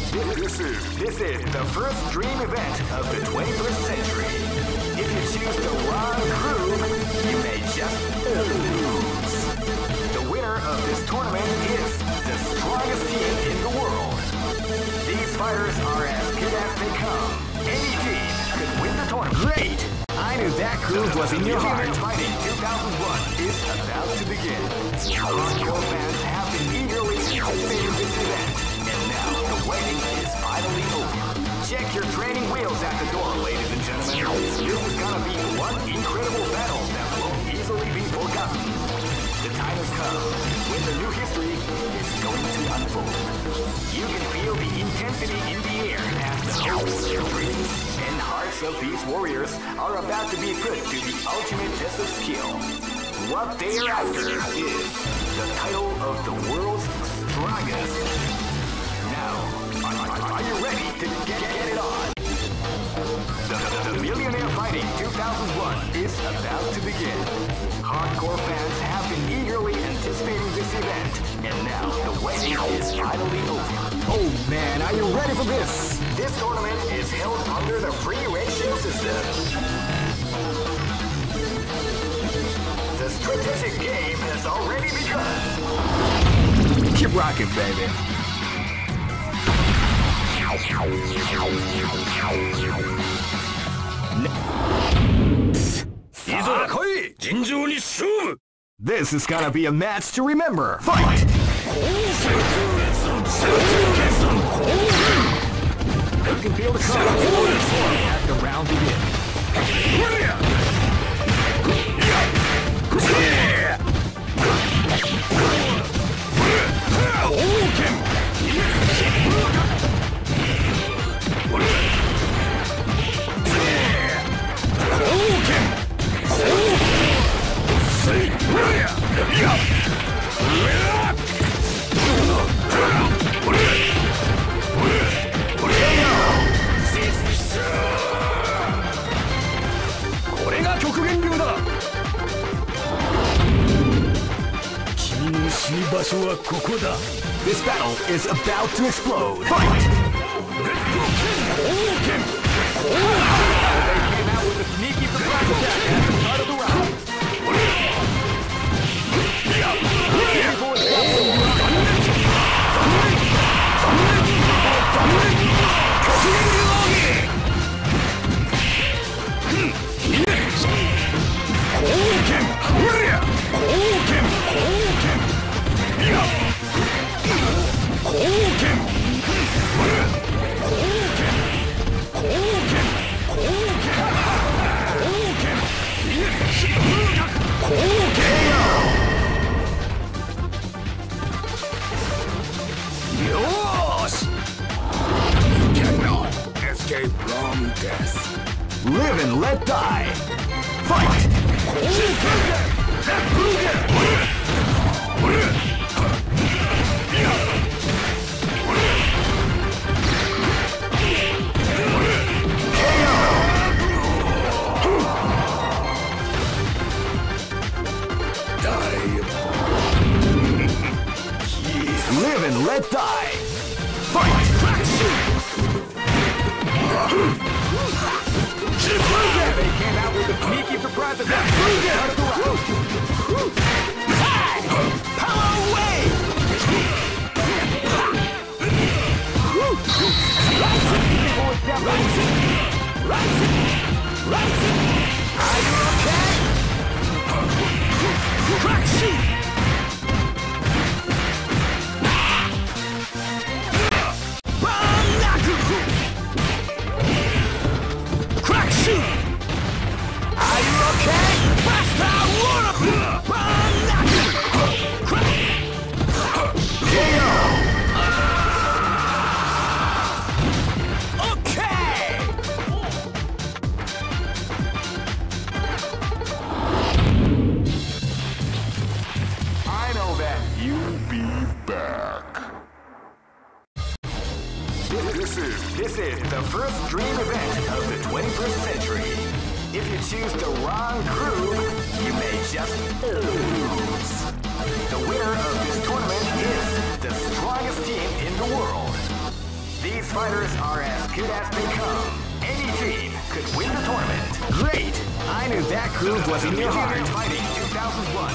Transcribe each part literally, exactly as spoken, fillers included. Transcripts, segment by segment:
This is this is the first dream event of the twenty-first century. If you choose the wrong crew, you may just lose. The winner of this tournament is the strongest team in the world. These fighters are as good as they come. Any team could win the tournament. Great! I knew that groove was in your heart. Fighting two thousand one is about to begin. Hardcore fans have been eagerly anticipating this event, and now the waiting is finally over. Check your training wheels at the door, ladies and gentlemen. This is gonna be one incredible battle that won't easily be forgotten. The time has come when the new history is going to unfold. You can feel the intensity in the air as the hopes, dreams, and hearts of these warriors are about to be put to the ultimate test of skill. What they are after is the title of the world's strongest. Now, are, are you ready to get, get it on? The, the, the Millionaire Fighting two thousand one is about to begin. Hardcore fans have been eagerly anticipating this event, and now the waiting is finally over. Oh man, are you ready for this? This tournament is held under the free ratio system. The strategic game has already begun. Keep rocking, baby. いざ来い尋常に勝負 This is gonna be a match to remember. Fight! You can feel the crowd as the round begins. This battle is about to explode. Fight! They came out with a sneaky surprise attack at the start of the round. Live and let die. Fight! Live and let die. Fight! They came out with a sneaky surprise attack. Power away! Are you okay? Crack shoot! Crack shoot! Are you okay? Faster! This is the first dream event of the twenty-first century. If you choose the wrong crew, you may just lose. The winner of this tournament is the strongest team in the world. These fighters are as good as they come. Any team could win the tournament. Great! I knew that groove was in your heart. Fighting two thousand one.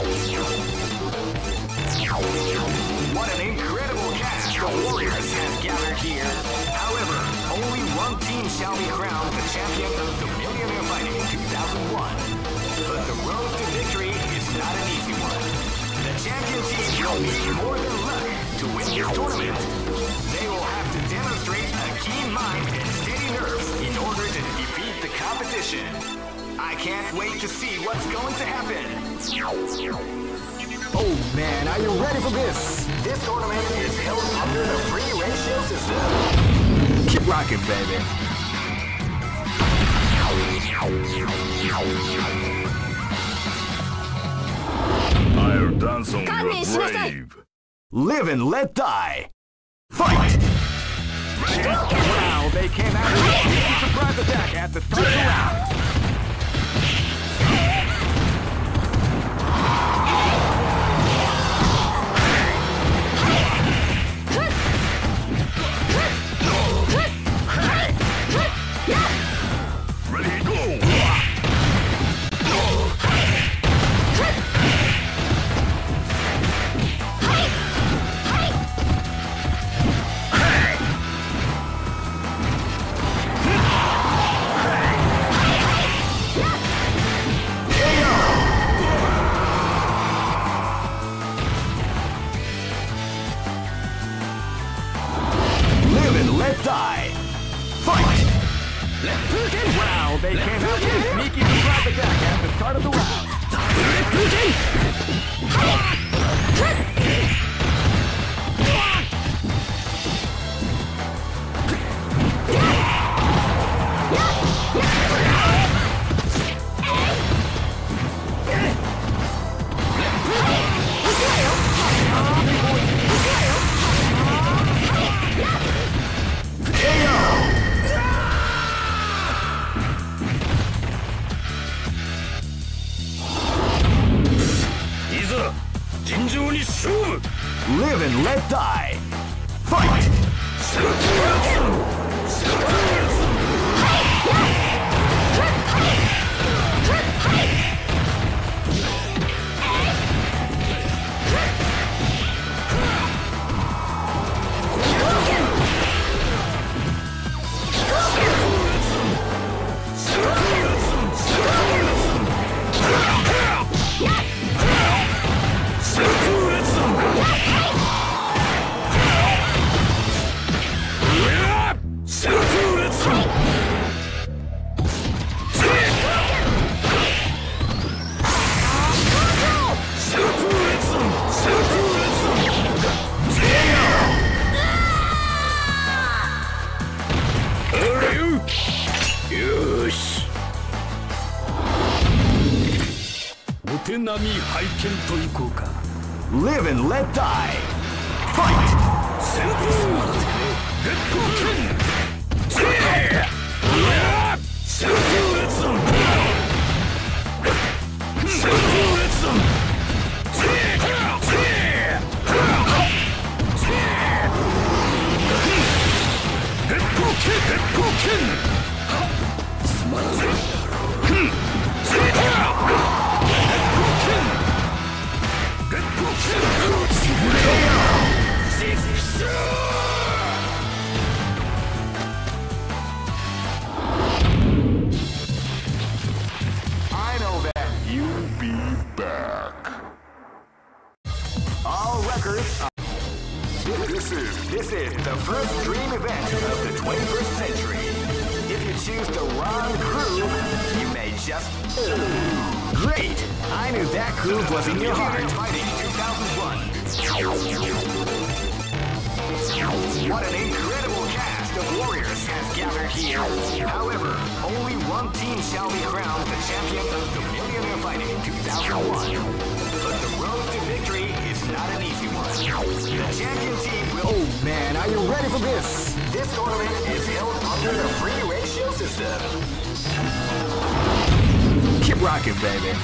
What an incredible cast of warriors has gathered here. However, only one team shall be crowned the champion of the Millionaire Fighting two thousand one. But the road to victory is not an easy one. The champion team will need more than luck to win this tournament. They will have to demonstrate a keen mind and steady nerves in order to defeat the competition. I can't wait to see what's going to happen. Oh man, are you ready for this? This tournament is held under the free ratio system. Keep rocking, baby. I'll dance on your grave. Live and let die. Fight! Wow, they came out with a surprise attack at the start of the round. Ready, go! Let die! Fight! Wow, they came out with a sneaky surprise attack at the start of the round. Live and let die. Fight! Live and let die. Fight! I know that you'll be back. All records are... This is, this is the first dream event of the twenty-first century. If you choose the wrong groove, you may just... Great! I knew that groove was in your heart. Fighting two thousand one. What an incredible cast of warriors has gathered here. However, only one team shall be crowned the champion of the Millionaire Fighting two thousand one. But the road to victory is not an easy one. The champion team will... Oh man, are you ready for this? This tournament is held under the free ratio system. Keep rocking, baby.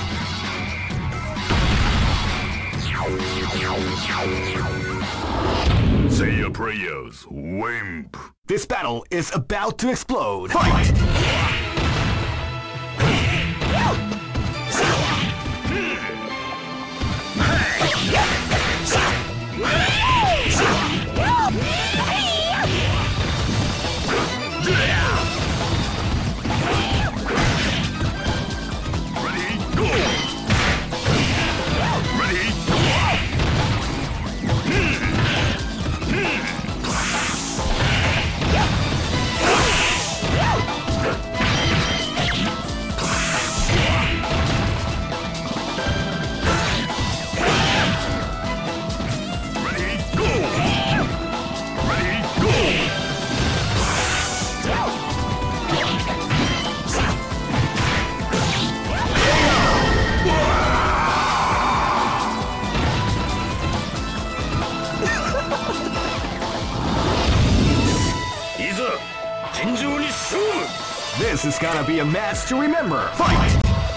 Say your prayers, wimp. This battle is about to explode. Fight! Ready, go! Ready, ready, go! Ready, go! This is gonna be a match to remember. Fight!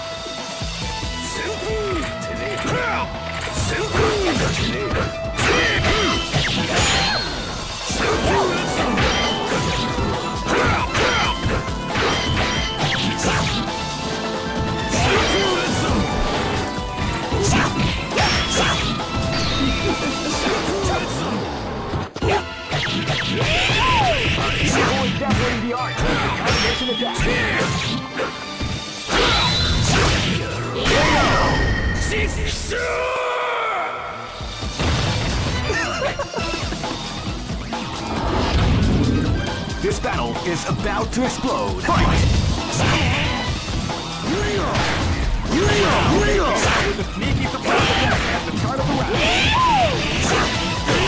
Definitely the art of the combination attack. This battle is about to explode. Fight! With a sneaky surprise attack at the start of the round.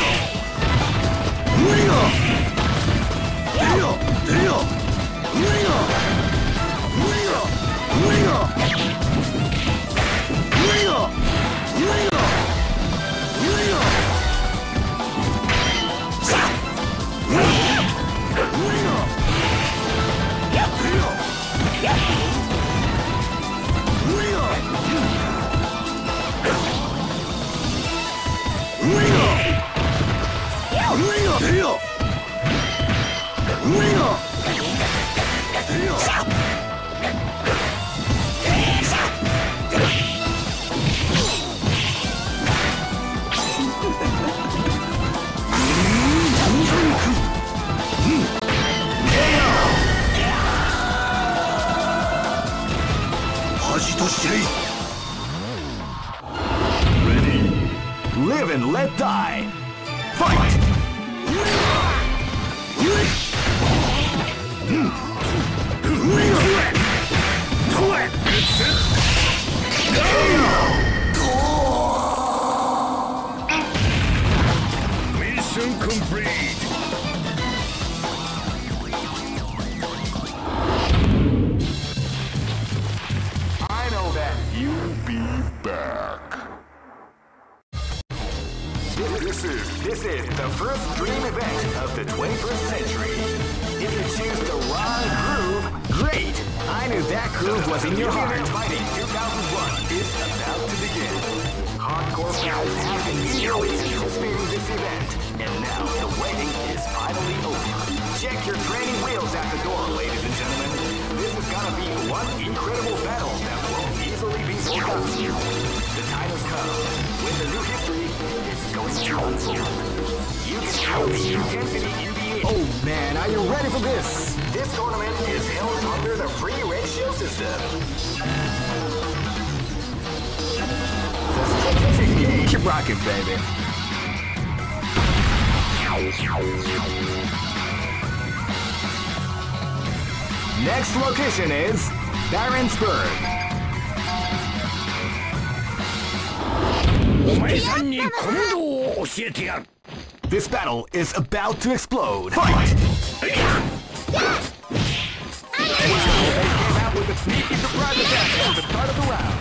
Ready? Live and let die. Fight! Mission complete. I know that. You'll be back. This is, this is the first dream event of the twenty-first century. If you choose the wrong groove, great! I knew that groove was in your heart. Fighting two thousand one is about to begin. Hardcore fans have been eagerly anticipating this event, and now the waiting is finally over. Check your training wheels at the door, ladies and gentlemen. This is gonna be one incredible battle that won't easily be forgotten. The time has come when the new history is going to unfold. You can feel the intensity in the air. Oh man, are you ready for this? This tournament is held under the free ratio system. The strategic game. Keep rocking, baby. Next location is Barentsburg. This battle is about to explode. Fight! Wow, they came out with a sneaky surprise attack at the start of the round.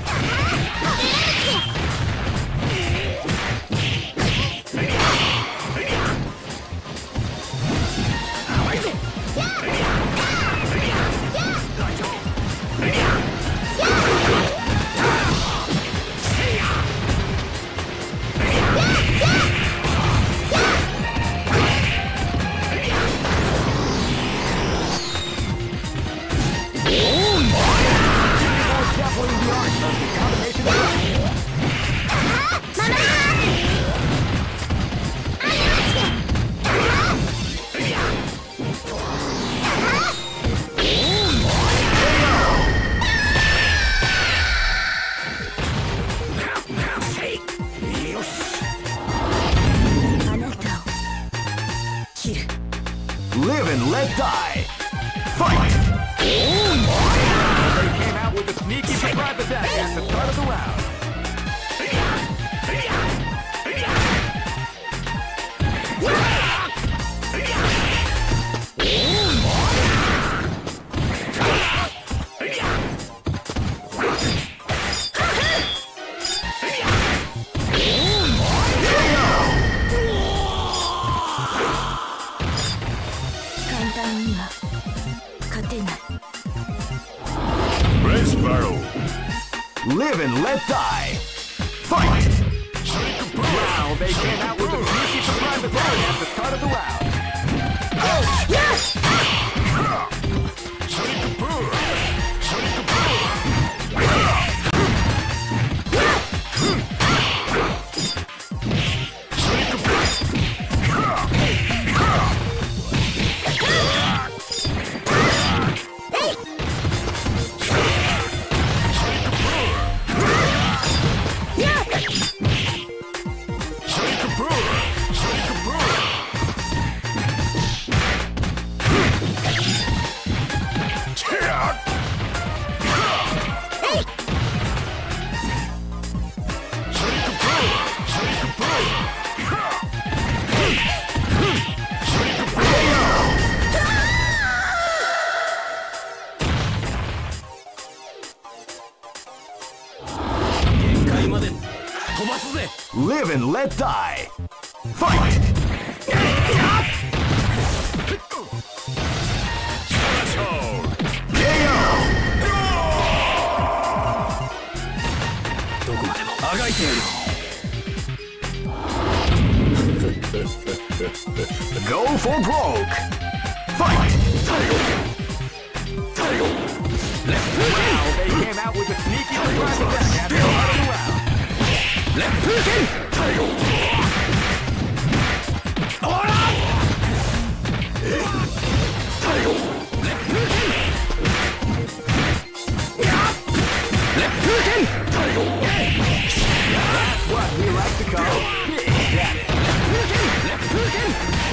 Live and let die. Fight! They came out with a sneaky surprise attack at the start of the round. Red Sparrow. Live and let die. Fight! Wow, they came out with a sneaky surprise attack at the start of the round. Live and let die. Fight! Go for broke. Fight! Wow, they came out with a sneaky surprise attack at the start of the round. Left hook in! That's what we like to call Big Daddy. Left hook in!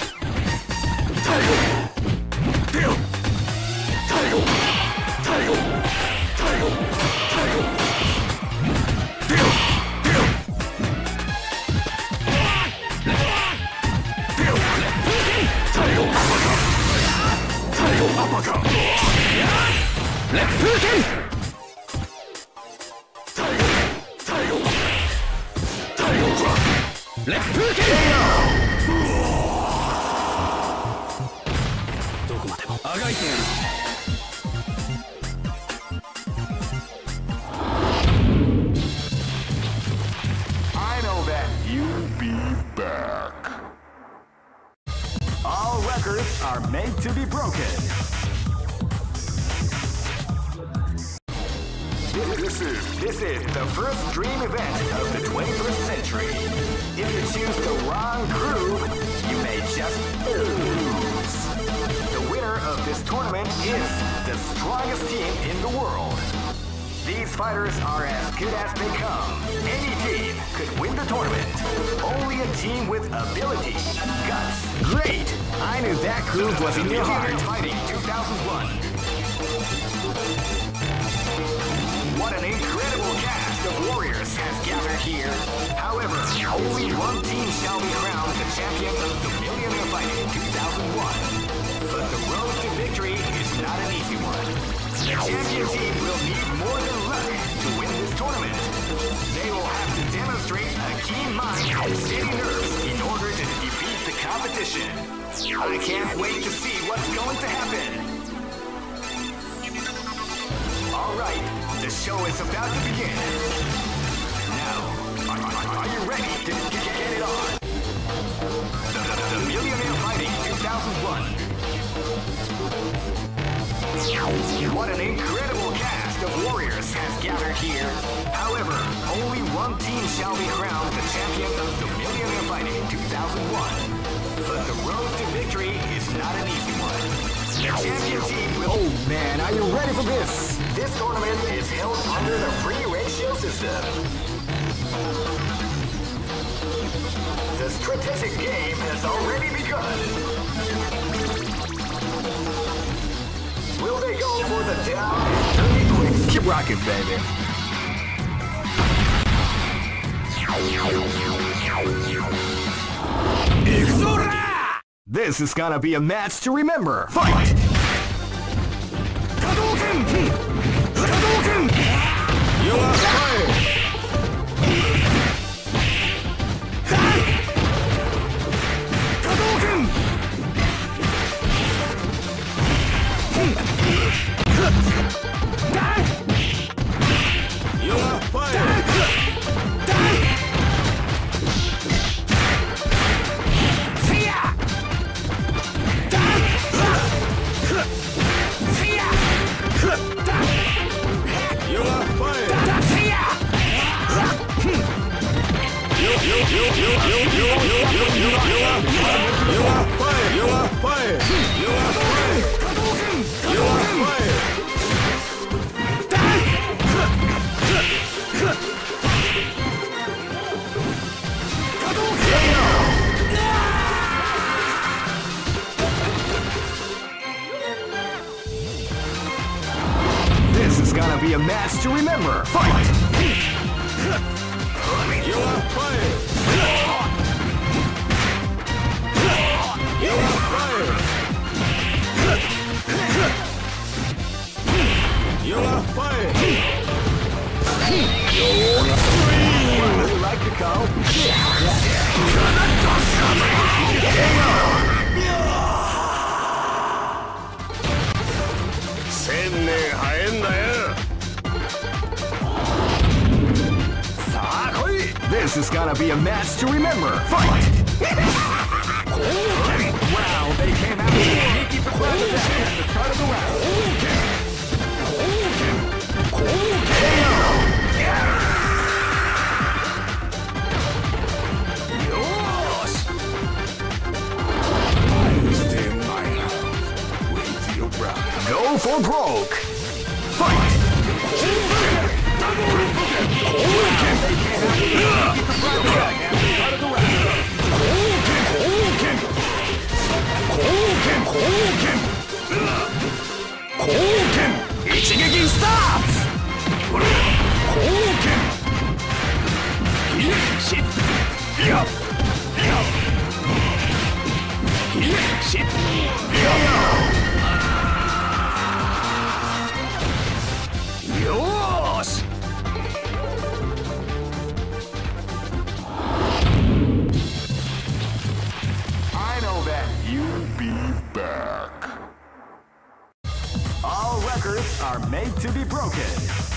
Left hook in! Left hook in! どこまでもあがいてやる。 I know that You'll be back. all records are made to be broken. This is this is the first dream event of the twenty-first century. If you choose the wrong groove, you may just lose. The winner of this tournament is the strongest team in the world. These fighters are as good as they come. Any team could win the tournament. Only a team with ability, guts. Great! I knew that groove was in your heart. Fighting two thousand one. What an incredible cast of warriors has gathered here. However, only one team shall be crowned the champion of the Millionaire Fighting two thousand one. But the road to victory is not an easy one. The champion team will need more than luck to win this tournament. They will have to demonstrate a keen mind and steady nerves in order to defeat the competition. I can't wait to see what's going to happen. All right, the show is about to begin. Now, are, are, are you ready to get, get it on? The, the, the Millionaire Fighting two thousand one. What an incredible cast of warriors has gathered here. However, only one team shall be crowned the champion of the Millionaire Fighting two thousand one. But the road to victory is not an easy one. The champion team will... Oh man, are you ready for this? This tournament is held under the free ratio system. The strategic game has already begun. Keep rocking, baby. This is gonna be a match to remember. Fight! Hadouken! Hadouken! You are fired! Hadouken! You are fired! You are fired! You, you, you, you, you, you, you, you, you, you are fired! You are fired! You are fired! You are fired! You are fired! This is gonna be a match to remember. Fight! You are fired! You are fired! You are fired! Would you like to go? This is gonna be a match to remember. Fight! Wow, they came out with a sneaky surprise attack at the start of the round. Go for broke. Fight! Ichigeki starts! Shit! Yup! Yup! Shit! Yosh! I know that you'll be back. All records are made to be broken.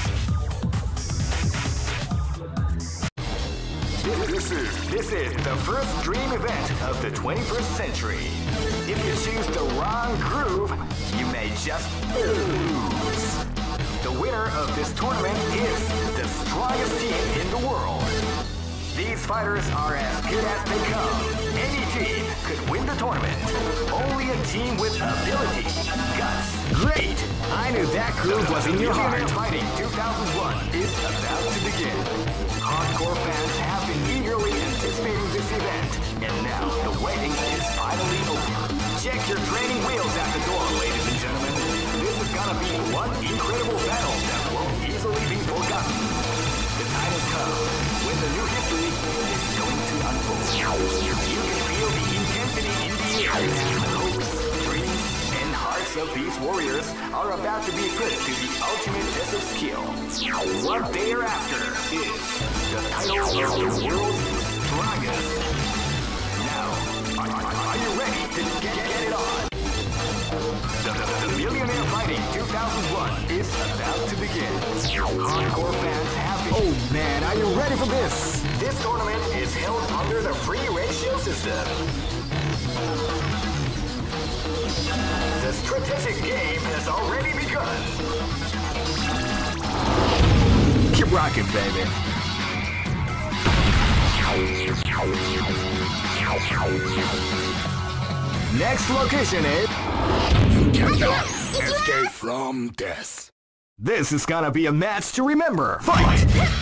This is, this is the first dream event of the twenty-first century. If you choose the wrong groove, you may just lose. The winner of this tournament is the strongest team in the world. These fighters are as good as they come. Any team could win the tournament. Only a team with ability, guts. Great! I knew that groove was in your heart. Fighting two thousand one is about to begin. Hardcore fans have been eagerly anticipating this event, and now the waiting is finally over. Check your training wheels at the door, ladies and gentlemen. This is gonna be one incredible battle that won't easily be forgotten. The time has come when the new history is going to unfold. You can feel the intensity in the air as the hopes, dreams, and hearts of these warriors are about to be put to the ultimate test of skill. What they are after is the title of the world's strongest. Now, are, are, are you ready to get, get it on? The, the, the Millionaire Fighting two thousand one is about to begin. Hardcore fans have been... Oh man, are you ready for this? This tournament is held under the free ratio system. The strategic game has already begun. Keep rocking, baby. Next location is... You cannot escape from death. This is gonna be a match to remember. Fight!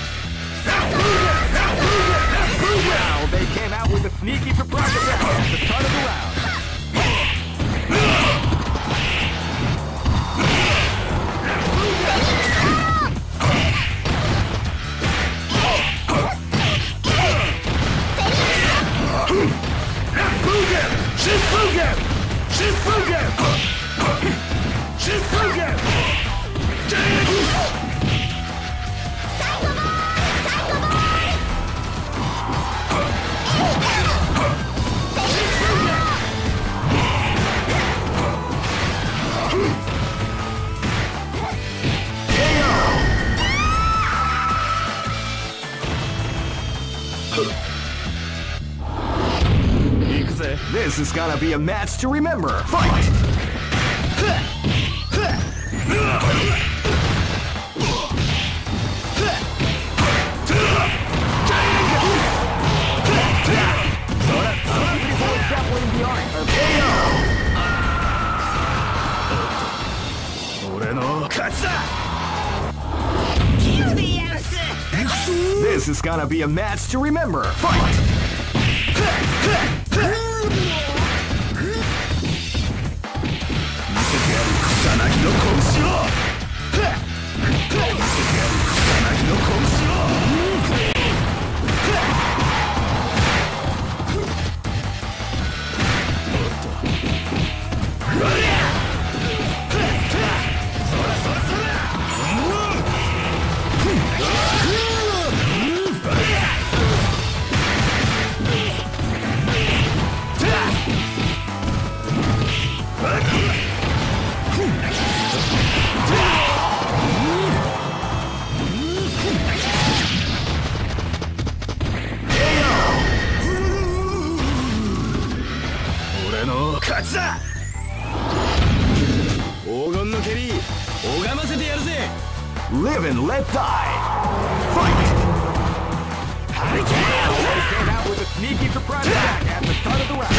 Wow, they came out with a sneaky surprise attack at the start of the round. is gonna be a match to remember. Fight! This is gonna be a match to remember. Fight! Live and let die. Fight! Hurricane! Always came out with a sneaky surprise attack at the start of the round.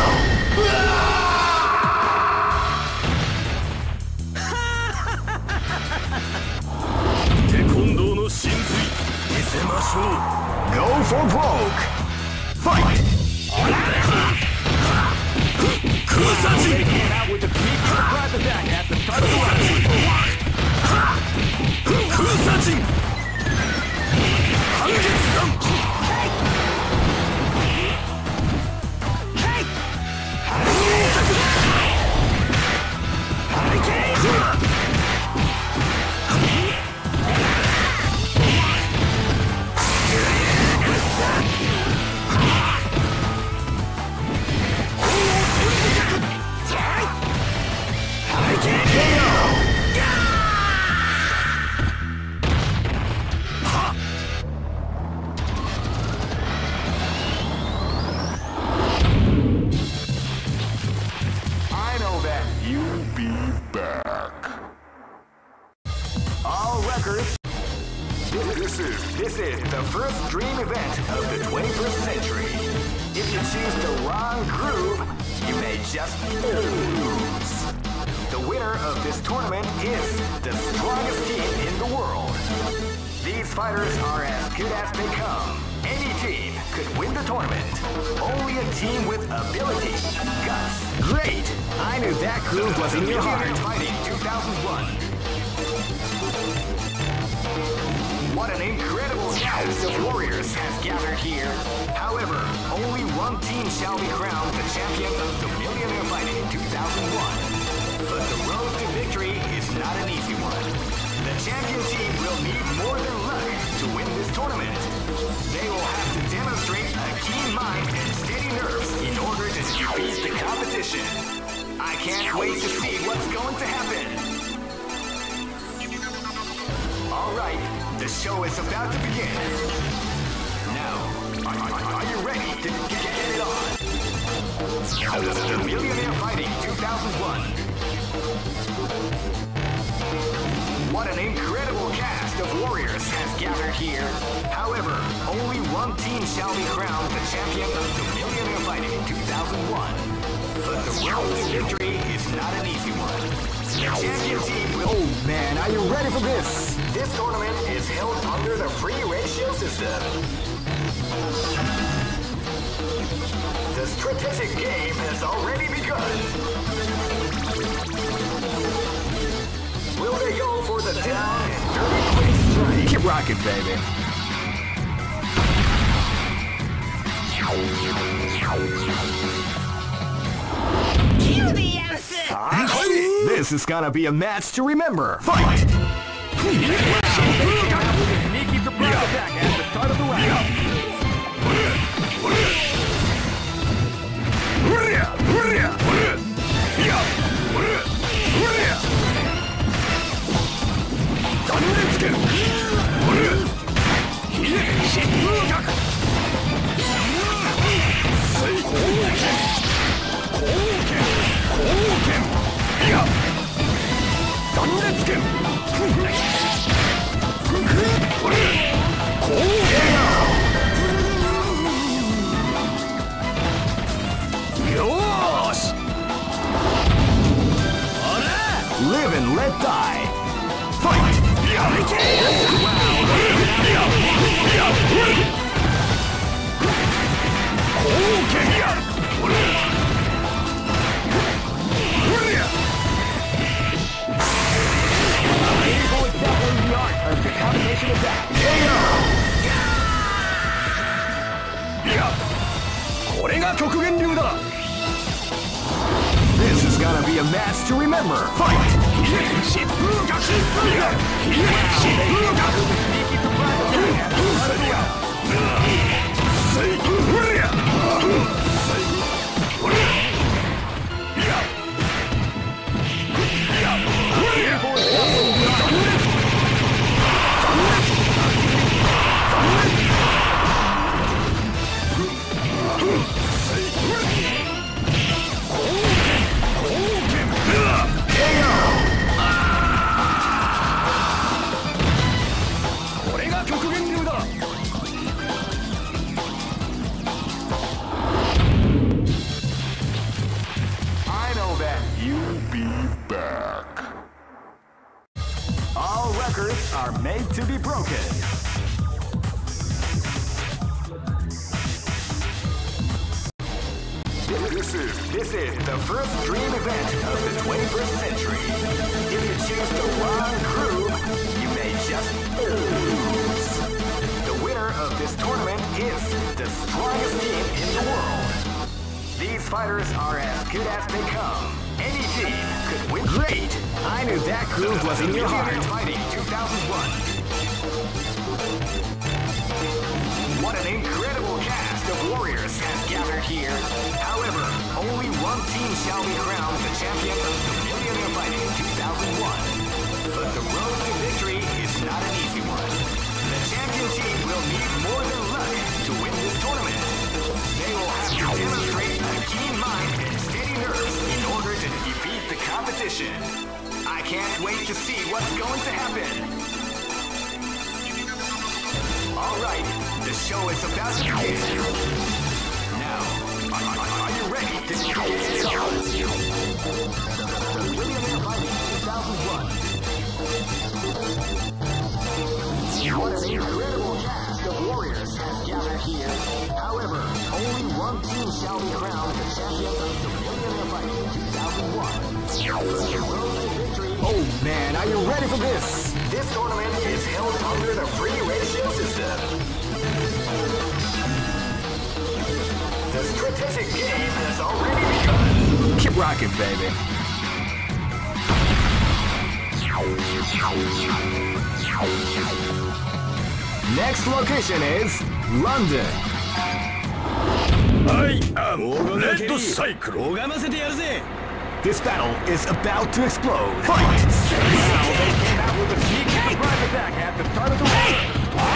Go for broke. Fight! Always came out with a sneaky surprise attack at the start of the round. This is the first dream event of the twenty-first century. If you choose the wrong groove, you may just lose. The winner of this tournament is the strongest team in the world. These fighters are as good as they come. Any team could win the tournament. Only a team with ability, guts. Great! I knew that groove was in your heart. Fighting two thousand one. What an incredible cast of warriors has gathered here. However, only one team shall be crowned the champion of the Millionaire Fighting two thousand one. But the road to victory is not an easy one. The champion team will need more than luck to win this tournament. They will have to demonstrate a keen mind and steady nerves in order to defeat the competition. I can't wait to see what's going to happen. All right. The show is about to begin. Now, are, are, are you ready to get, get it on? The Millionaire Fighting two thousand one. What an incredible cast of warriors has gathered here. However, only one team shall be crowned the champion of the Millionaire Fighting two thousand one. But the road to victory is not an easy one. The champion team will... Oh man, are you ready for this? This tournament is held under the free ratio system. The strategic game has already begun. Will they go for the down and dirty quick strike? Keep rocking, baby. Cue the answer! This is gonna be a match to remember. Fight! Sneaky surprise attack at the start of the round. Live and let die. Fight! Painful example in the art of the combination attack. K O! これが極限流だ This is gonna be a match to remember. Fight! Are made to be broken. This is this is the first dream event of the twenty-first century. If you choose the wrong groove, you may just lose. The winner of this tournament is the strongest team in the world. These fighters are as good as they come. Any team could win. Great! I knew that groove was in your heart. Fighting two thousand one. What an incredible cast of warriors has gathered here. However, only one team shall be crowned the champion of the Millionaire Fighting two thousand one. But the road to victory is not an easy one. The champion team will need more than luck to win this tournament. They will have to demonstrate a keen mind and steady nerves in order to defeat the competition. I can't wait to see what's going to happen. All right, the show is about to begin. Now, are, are, are you ready to get it on? The Millionaire Fighting two thousand one. What an incredible cast of warriors has gathered here. However, only one team shall be crowned the champion of the Millionaire Fighting two thousand one. The road to victory. Oh man, are you ready for this? This tournament is held under the free ratio system. The strategic game has already begun. Keep rocking, baby. Next location is London. I am Red Cycle. This battle is about to explode. Fight! Wow, they came out with a sneaky surprise attack at the start of the round.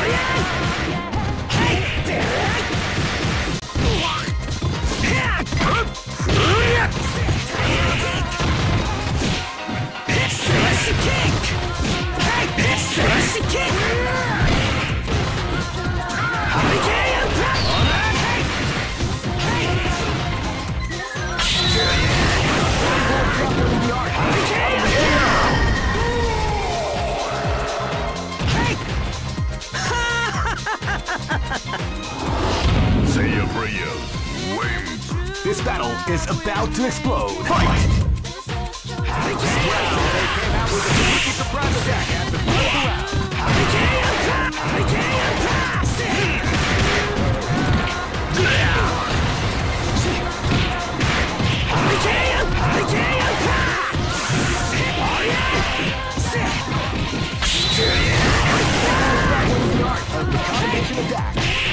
Say a prayer. Wait. This battle is about to explode. Fight! Wow, they came out with a sneaky surprise attack at the start of the round. Of the combination attack.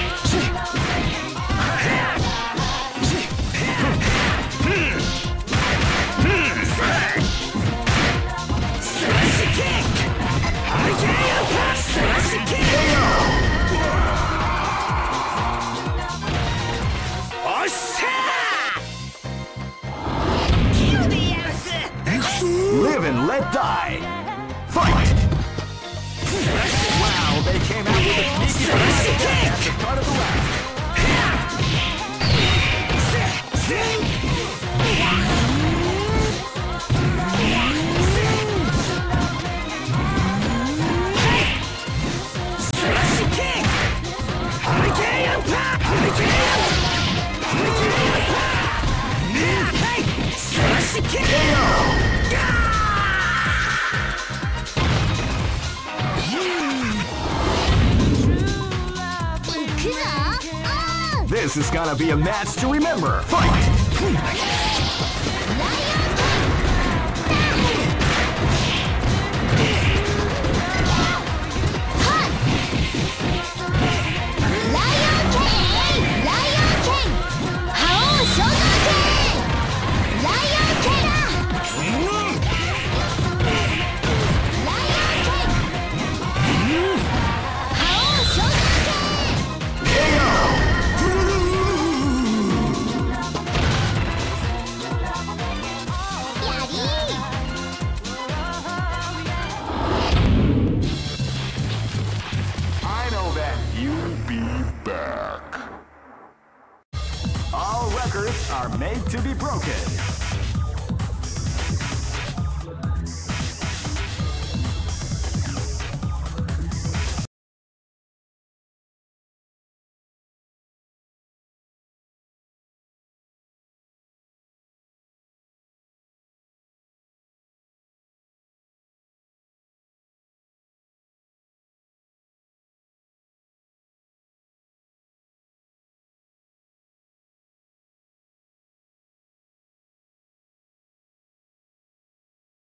Live and let die. Fight! Wow, they came out with a sneaky surprise attack at the start of the round. This is gonna be a match to remember. Fight! All records are made to be broken.